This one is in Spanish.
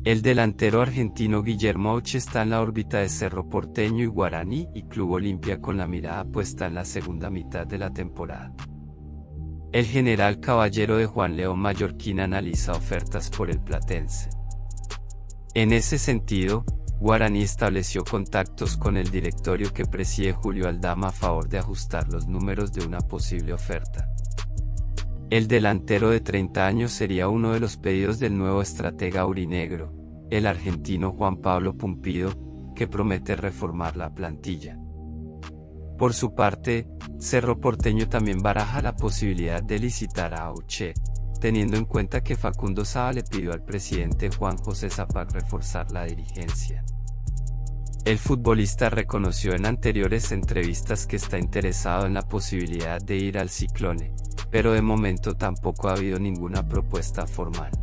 El delantero argentino Guillermo Auche está en la órbita de Cerro Porteño y Guaraní y Club Olimpia con la mirada puesta en la segunda mitad de la temporada. El general Caballero de Juan León Mallorquín analiza ofertas por el Platense. En ese sentido, Guaraní estableció contactos con el directorio que preside Julio Aldama a favor de ajustar los números de una posible oferta. El delantero de 30 años sería uno de los pedidos del nuevo estratega aurinegro, el argentino Juan Pablo Pumpido, que promete reformar la plantilla. Por su parte, Cerro Porteño también baraja la posibilidad de licitar a Auche, teniendo en cuenta que Facundo Saba le pidió al presidente Juan José Zapac reforzar la dirigencia. El futbolista reconoció en anteriores entrevistas que está interesado en la posibilidad de ir al Ciclone, pero de momento tampoco ha habido ninguna propuesta formal.